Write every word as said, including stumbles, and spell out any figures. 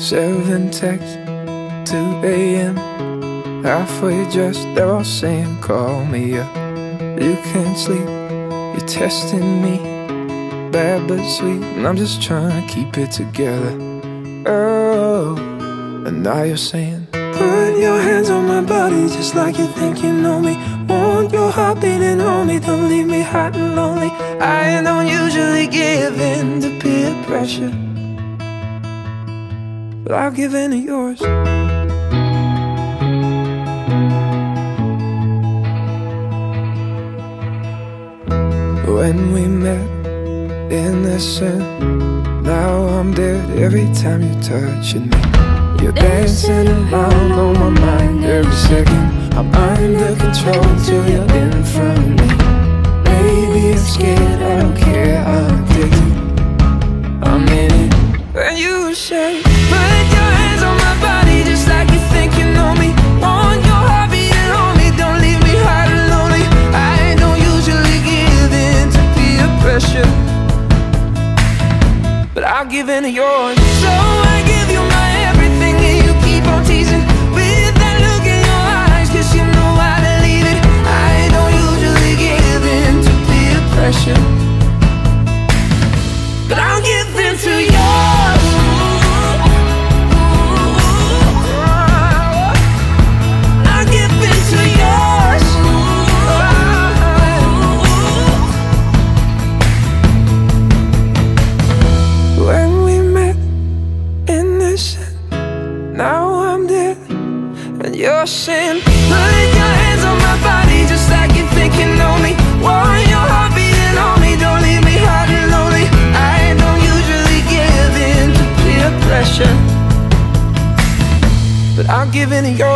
Seven texts, two A M halfway dressed, they're all saying call me up. You can't sleep, you're testing me, bad but sweet, and I'm just trying to keep it together. Oh, and now you're saying, put your hands on my body just like you think you know me. Want your heart beating on me, don't leave me hot and lonely. I don't usually give in to peer pressure, but I'll give in to yours. When we met, innocent, now I'm dead every time you're touching me. You're dancing around on my mind every second. I'm under control till you're in front of me. Baby, I'm scared, I don't care, I'm addicted, I'm in it. When you say, put your hands on my body just like you think you know me. Want your heart beating on me, don't leave me hot and lonely. I don't usually give in to peer pressure, but I'll give in to yours. So I give you my everything and you keep on teasing with that look in your eyes, cause you know how to leave it. I don't usually give in to peer pressure, but I'll give in to yours. I'll give in to yours. When we met, innocent, now I'm dead, and you're saying, put your hands on my body just like you think you know me. Want your heart beating on me, don't leave me hot and lonely. I don't usually give in to peer pressure, but I'll give in to yours.